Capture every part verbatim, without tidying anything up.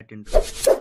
intro.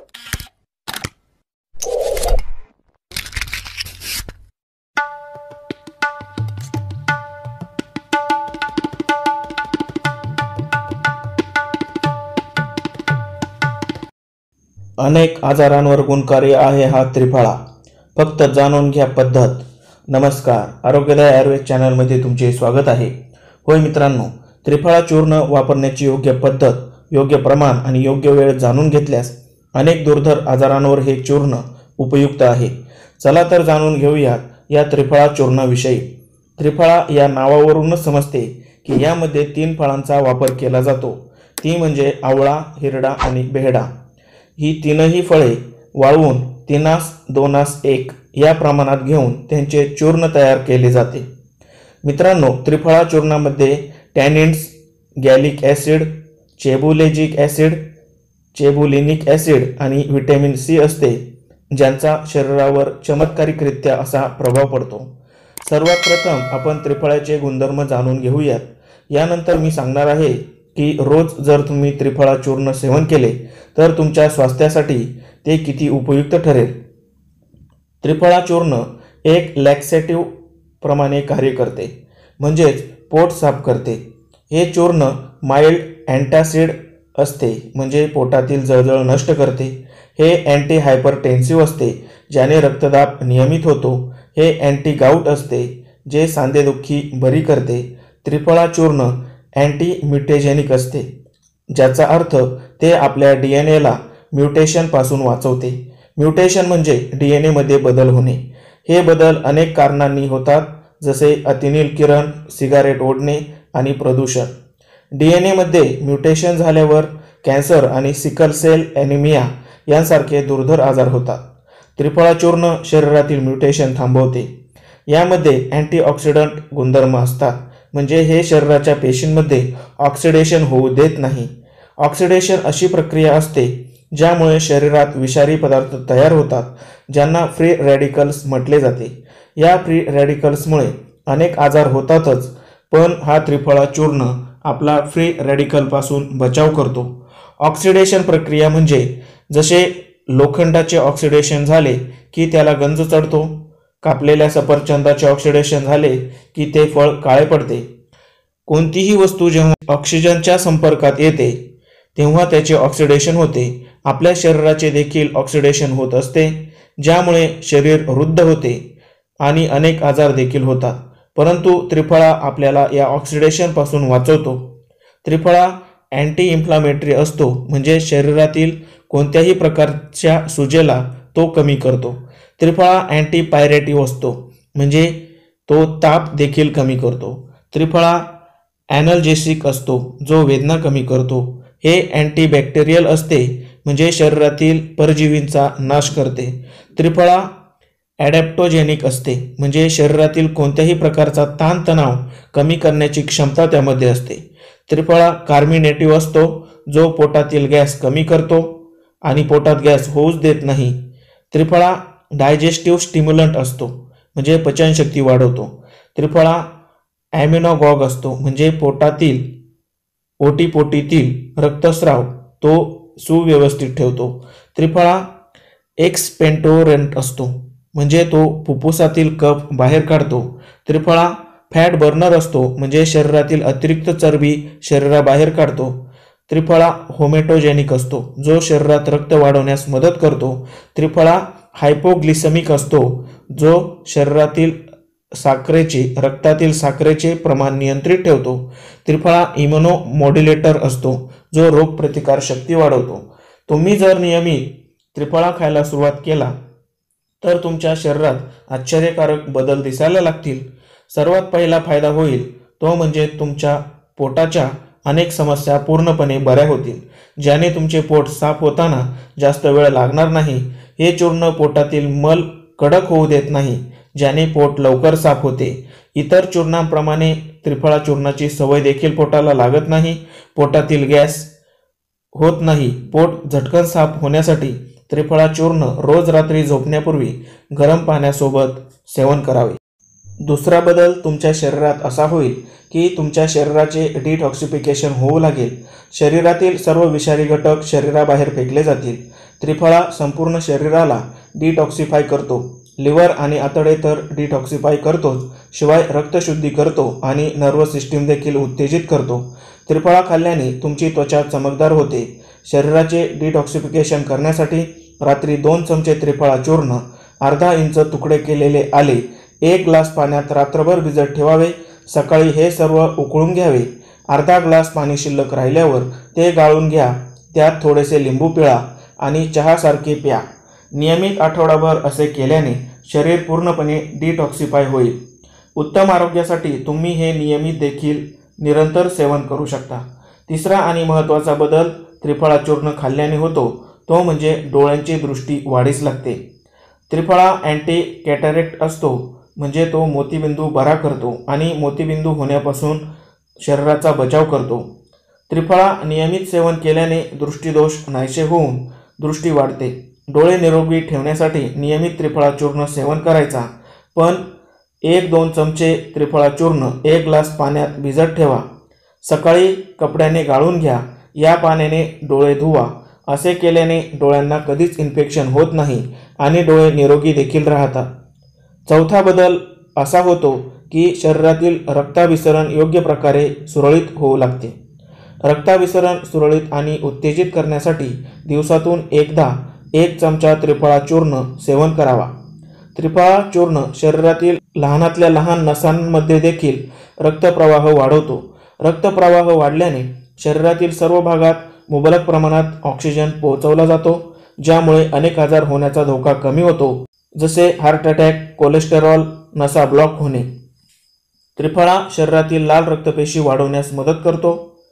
अनेक आजारांवर गुणकारी आहे हा त्रिफळा. फक्त जाणून घ्या पद्धत. नमस्कार, आरोग्यदायी आयुर्वेद चॅनलमध्ये तुमचे स्वागत आहे. होय मित्रांनो, त्रिफळा चूर्ण वापरण्याची योग्य पद्धत, योग्य प्रमाण आणि योग्य वेळ जाणून घेतल्यास अनेक दुर्धर आजारांवर हे चूर्ण उपयुक्त आहे. चला तर जाणून घेऊयात या त्रिफळा चूर्णाविषयी. त्रिफळा या नावावरूनच समजते की यामध्ये तीन फळांचा वापर केला जातो, ती म्हणजे आवळा, हिरडा आणि बेहडा. ही तीनही फळे वाळवून तीनास दोनास एक या प्रमाणात घेऊन त्यांचे चूर्ण तयार केले जाते. मित्रांनो, त्रिफळा चूर्णामध्ये tannins, gallic acid, chebulagic acid, chebulinic acid आणि व्हिटॅमिन सी असते, ज्यांचा शरीरावर चमत्कारिकरित्या असा प्रभाव पडतो. सर्वात प्रथम आपण त्रिफळाचे गुणधर्म जाणून घेऊयात. यानंतर मी सांगणार आहे की रोज जर तुम्ही त्रिफळा चूर्ण सेवन केले तर तुमच्या स्वास्थ्यासाठी ते किती उपयुक्त ठरेल. त्रिफळा चूर्ण एक लॅक्सेटिव्ह प्रमाणे कार्य करते, म्हणजेच पोट साफ करते. हे चूर्ण माइल्ड अँटासिड असते, म्हणजे पोटातील जळजळ नष्ट करते. हे अँटी हायपरटेन्सिव्ह असते, ज्याने रक्तदाब नियमित होतो. हे अँटी गाऊट असते, जे सांधेदुखी बरी करते. त्रिफळा चूर्ण अँटी म्युटेजेनिक असते, ज्याचा अर्थ ते आपल्या डी एन एला म्युटेशनपासून वाचवते. म्युटेशन म्हणजे डी एन एमध्ये बदल होणे. हे बदल अनेक कारणांनी होतात, जसे अतिनील किरण, सिगारेट ओढणे आणि प्रदूषण. डी एन एमध्ये म्युटेशन झाल्यावर कॅन्सर आणि सिकल सेल ॲनिमिया यांसारखे दुर्धर आजार होतात. त्रिफळा चूर्ण शरीरातील म्युटेशन थांबवते. यामध्ये अँटीऑक्सिडंट गुणधर्म असतात, म्हणजे हे शरीराच्या पेशींमध्ये ऑक्सिडेशन होऊ देत नाही. ऑक्सिडेशन अशी प्रक्रिया असते ज्यामुळे शरीरात विषारी पदार्थ तयार होतात, ज्यांना फ्री रॅडिकल्स म्हटले जाते. या फ्री रॅडिकल्समुळे अनेक आजार होतातच, पण हा त्रिफळा चूर्ण आपला फ्री रॅडिकलपासून बचाव करतो. ऑक्सिडेशन प्रक्रिया म्हणजे जसे लोखंडाचे ऑक्सिडेशन झाले की त्याला गंज चढतो, कापलेल्या सफरचंदाचे ऑक्सिडेशन झाले की ते फळ काळे पडते. कोणतीही वस्तू जेव्हा ऑक्सिजनच्या संपर्कात येते तेव्हा त्याचे ऑक्सिडेशन होते. आपल्या शरीराचे देखील ऑक्सिडेशन होत असते, ज्यामुळे शरीर वृद्ध होते आणि अनेक आजार देखील होतात. परंतु त्रिफळा आपल्याला या ऑक्सिडेशनपासून वाचवतो. त्रिफळा अँटी इन्फ्लामेटरी असतो, म्हणजे शरीरातील कोणत्याही प्रकारच्या सुजेला तो कमी करतो. त्रिफळा अँटी पायरेटिव्ह असतो, म्हणजे तो ताप देखील कमी करतो. त्रिफळा ॲनल्जेसिक असतो, जो वेदना कमी करतो. हे अँटीबॅक्टेरियल असते, म्हणजे शरीरातील परजीवींचा नाश करते. त्रिफळा ॲडॅप्टोजेनिक असते, म्हणजे शरीरातील कोणत्याही प्रकारचा ताणतणाव कमी करण्याची क्षमता त्यामध्ये असते. त्रिफळा कार्मिनेटिव्ह असतो, जो पोटातील गॅस कमी करतो आणि पोटात गॅस होऊच देत नाही. त्रिफळा डायजेस्टिव्ह स्टिम्युलंट असतो, म्हणजे पचनशक्ती वाढवतो. त्रिफळा ॲम्युनोगॉग असतो, म्हणजे पोटातील ओटीपोटीतील रक्तस्राव तो सुव्यवस्थित ठेवतो. त्रिफळा एक्सपेक्टोरंट असतो, म्हणजे तो फुफ्फुसातील कफ बाहेर काढतो. त्रिफळा फॅट बर्नर असतो, म्हणजे शरीरातील अतिरिक्त चरबी शरीराबाहेर काढतो. त्रिफळा होमेटोजेनिक असतो, जो शरीरात रक्त वाढवण्यास मदत करतो. त्रिफळा हायपोग्लिसेमिक असतो, जो शरीरातील साखरेचे रक्तातील साखरेचे प्रमाण नियंत्रित ठेवतो. त्रिफळा इम्युनो मॉड्युलेटर असतो, जो रोगप्रतिकार शक्ती वाढवतो. तुम्ही जर नियमित त्रिफळा खायला सुरुवात केला तर तुमच्या शरीरात आश्चर्यकारक बदल दिसायला लागतील. सर्वात पहिला फायदा होईल तो म्हणजे तुमच्या पोटाच्या अनेक समस्या पूर्णपणे बऱ्या होतील, ज्याने तुमचे पोट साफ होताना जास्त वेळ लागणार नाही. हे चूर्ण पोटातील मल कडक होऊ देत नाही, ज्याने पोट लवकर साफ होते. इतर चूर्णांप्रमाणे त्रिफळा चूर्णाची सवय देखील पोटाला लागत नाही. पोटातील गॅस होत नाही. पोट झटकन साफ होण्यासाठी त्रिफळा चूर्ण रोज रात्री झोपण्यापूर्वी गरम पाण्यासोबत सेवन करावे. दुसरा बदल तुमच्या शरीरात असा होईल की तुमच्या शरीराचे डिटॉक्सिफिकेशन होऊ लागेल. शरीरातील सर्व विषारी घटक शरीराबाहेर फेकले जातील. त्रिफळा संपूर्ण शरीराला डिटॉक्सिफाय करतो. लिव्हर आणि आतडे तर डिटॉक्सिफाय करतोच, शिवाय रक्तशुद्धी करतो आणि नर्वस सिस्टीम देखील उत्तेजित करतो. त्रिफळा खाल्ल्याने तुमची त्वचा चमकदार होते. शरीराचे डिटॉक्सिफिकेशन करण्यासाठी रात्री दोन चमचे त्रिफळा चूर्ण, अर्धा इंच तुकडे केलेले आले एक ग्लास पाण्यात रात्रभर भिजत ठेवावे. सकाळी हे सर्व उकळून घ्यावे. अर्धा ग्लास पाणी शिल्लक राहिल्यावर ते गाळून घ्या. त्यात थोडेसे लिंबू पिळा आणि चहासारखे प्या. नियमित आठवडाभर असे केल्याने शरीर पूर्णपणे डिटॉक्सिफाय होईल. उत्तम आरोग्यासाठी तुम्ही हे नियमित देखील निरंतर सेवन करू शकता. तिसरा आणि महत्त्वाचा बदल त्रिफळा चूर्ण खाल्ल्याने होतो तो म्हणजे डोळ्यांची दृष्टी वाढीस लागते. त्रिफळा अँटी कॅटॅरेक्ट असतो, म्हणजे तो मोतीबिंदू बरा करतो आणि मोतीबिंदू होण्यापासून शरीराचा बचाव करतो. त्रिफळा नियमित सेवन केल्याने दृष्टिदोष नाहीसे होऊन दृष्टी वाढते. डोळे निरोगी ठेवण्यासाठी नियमित त्रिफळा चूर्ण सेवन करायचा, पण एक दोन चमचे त्रिफळा चूर्ण एक ग्लास पाण्यात भिजत ठेवा. सकाळी कपड्याने गाळून घ्या. या पाण्याने डोळे धुवा. असे केल्याने डोळ्यांना कधीच इन्फेक्शन होत नाही आणि डोळे निरोगी देखील राहतात. चौथा बदल असा होतो की शरीरातील रक्ताभिसरण योग्य प्रकारे सुरळीत होऊ लागते. रक्ताभिसरण सुरळीत आणि उत्तेजित करण्यासाठी दिवसातून एकदा एक चमचा त्रिफळा चूर्ण सेवन करावा. त्रिफळा चूर्ण शरीरातील लहानातल्या लहान नसांमध्ये देखील रक्तप्रवाह वाढवतो. रक्तप्रवाह वाढल्याने शरीरातील सर्व भागात मुबलक प्रमाणात ऑक्सिजन पोहोचवला जातो, ज्यामुळे अनेक आजार होण्याचा धोका कमी होतो, जसे हार्ट अटॅक, कोलेस्टेरॉल, नसा ब्लॉक होणे. त्रिफळा शरीरातील लाल रक्तपेशी वाढवण्यास मदत करतो.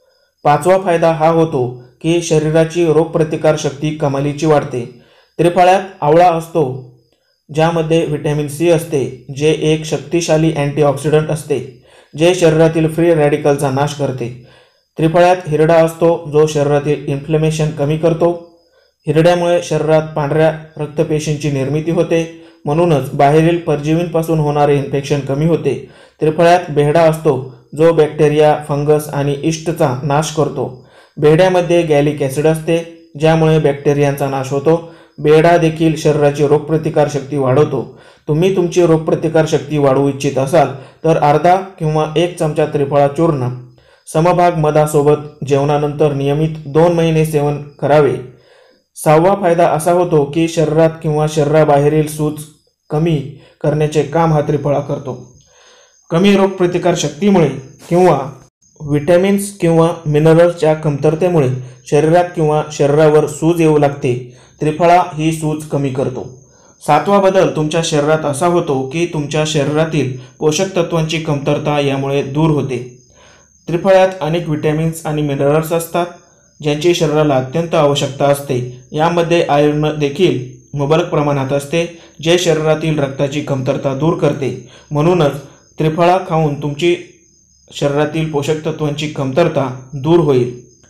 पाचवा फायदा हा होतो की शरीराची रोगप्रतिकार शक्ती कमालीची वाढते. त्रिफळ्यात आवळा असतो, ज्यामध्ये व्हिटॅमिन सी असते, जे एक शक्तिशाली अँटीऑक्सिडंट असते, जे शरीरातील फ्री रॅडिकलचा नाश करते. त्रिफळ्यात हिरडा असतो, जो शरीरातील इन्फ्लेमेशन कमी करतो. हिरड्यामुळे शरीरात पांढऱ्या रक्तपेशींची निर्मिती होते, म्हणूनच बाहेरील परजीवींपासून होणारे इन्फेक्शन कमी होते. त्रिफळ्यात बेहडा असतो, जो बॅक्टेरिया, फंगस आणि इस्टचा नाश करतो. बेहड्यामध्ये गॅलिक ॲसिड असते, ज्यामुळे बॅक्टेरियांचा नाश होतो. बेहडा देखील शरीराची रोगप्रतिकार शक्ती वाढवतो. तुम्ही तुमची रोगप्रतिकार शक्ती वाढवू इच्छित असाल तर अर्धा किंवा एक चमचा त्रिफळा चूर्ण समभाग मधासोबत जेवणानंतर नियमित दोन महिने सेवन करावे. सहावा फायदा असा होतो की शरीरात किंवा शरीराबाहेरील सूज कमी करण्याचे काम हा त्रिफळा करतो. कमी रोगप्रतिकार शक्तीमुळे किंवा विटॅमिन्स किंवा मिनरल्सच्या कमतरतेमुळे शरीरात किंवा शरीरावर सूज येऊ लागते. त्रिफळा ही सूज कमी करतो. सातवा बदल तुमच्या शरीरात असा होतो की तुमच्या शरीरातील पोषक तत्वांची कमतरता यामुळे दूर होते. त्रिफळ्यात अनेक विटॅमिन्स आणि मिनरल्स असतात, ज्यांची शरीराला अत्यंत आवश्यकता असते. यामध्ये आयर्न देखील मुबलक प्रमाणात असते, जे शरीरातील रक्ताची कमतरता दूर करते. म्हणूनच त्रिफळा खाऊन तुमची शरीरातील पोषक तत्वांची कमतरता दूर होईल.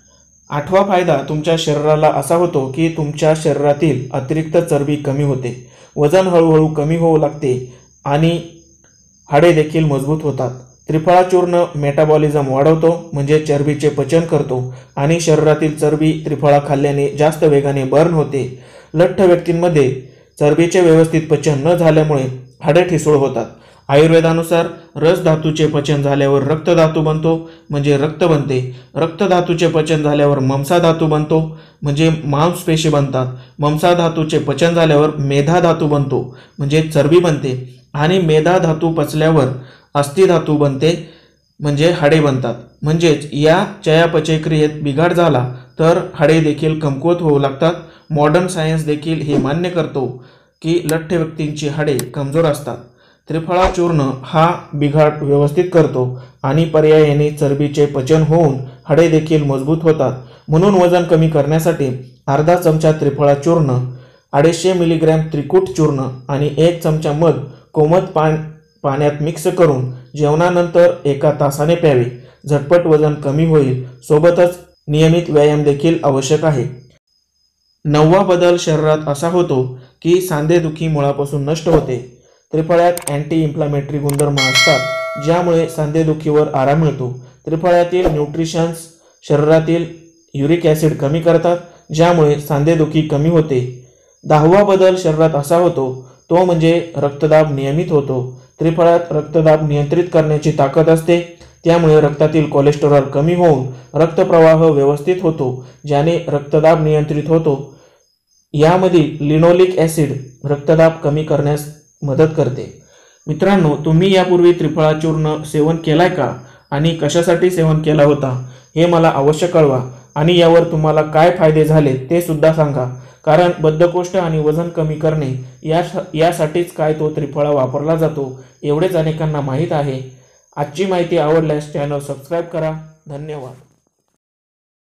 आठवा फायदा तुमच्या शरीराला असा होतो की तुमच्या शरीरातील अतिरिक्त चरबी कमी होते. वजन हळूहळू कमी होऊ लागते आणि हाडे देखील मजबूत होतात. त्रिफळा चूर्ण मेटाबॉलिझम वाढवतो, म्हणजे चरबीचे पचन करतो आणि शरीरातील चरबी त्रिफळा खाल्ल्याने जास्त वेगाने बर्न होते. लठ्ठ व्यक्तींमध्ये चरबीचे व्यवस्थित पचन न झाल्यामुळे हाडे ठिसूळ होतात. आयुर्वेदानुसार रस धातूचे पचन झाल्यावर रक्तधातू बनतो, म्हणजे रक्त बनते. रक्तधातूचे पचन झाल्यावर मांसा धातू बनतो, म्हणजे मांसपेशी बनतात. मांसा धातूचे पचन झाल्यावर मेधा धातू बनतो, म्हणजे चरबी बनते. आणि मेधा धातू पचल्यावर अस्थिधातू बनते, म्हणजे हाडे बनतात. म्हणजेच या चयापचय क्रियेत बिघाड झाला तर हाडे देखील कमकुवत होऊ लागतात. मॉडर्न सायन्स देखील हे मान्य करतो की लठ्ठ व्यक्तींची हाडे कमजोर असतात. त्रिफळा चूर्ण हा बिघाड व्यवस्थित करतो आणि पर्यायाने चरबीचे पचन होऊन हाडे देखील मजबूत होतात. म्हणून वजन कमी करण्यासाठी अर्धा चमचा त्रिफळा चूर्ण, अडीचशे मिलीग्रॅम त्रिकूट चूर्ण आणि एक चमचा मध कोमट पान पाण्यात मिक्स करून जेवणानंतर एका तासाने प्यावे. झटपट वजन कमी होईल. सोबतच नियमित व्यायाम देखील आवश्यक आहे. नववा बदल शरीरात असा होतो की सांधेदुखी मुळापासून नष्ट होते. त्रिफळ्यात अँटी इन्फ्लामेटरी गुणधर्म असतात, ज्यामुळे सांधेदुखीवर आराम मिळतो. त्रिफळ्यातील न्यूट्रिशन्स शरीरातील युरिक ॲसिड कमी करतात, ज्यामुळे सांधेदुखी कमी होते. दहावा बदल शरीरात असा होतो तो म्हणजे रक्तदाब नियमित होतो. त्रिफळात रक्तदाब नियंत्रित करण्याची ताकद असते, त्यामुळे रक्तातील कोलेस्टेरॉल कमी होऊन रक्तप्रवाह व्यवस्थित होतो, ज्याने रक्तदाब नियंत्रित होतो. यामधील लिनोलिक ॲसिड रक्तदाब कमी करण्यास मदत करते. मित्रांनो, तुम्ही यापूर्वी त्रिफळा चूर्ण सेवन केलाय का आणि कशासाठी सेवन केला होता हे मला अवश्य कळवा आणि यावर तुम्हाला काय फायदे झाले ते सुद्धा सांगा. कारण बद्धकोष्ठ आणि वजन कमी करणे या यासाठीच काय तो त्रिफळा वापरला जातो एवढेच अनेकांना माहीत आहे. आजची माहिती आवडल्यास चॅनल सबस्क्राईब करा. धन्यवाद.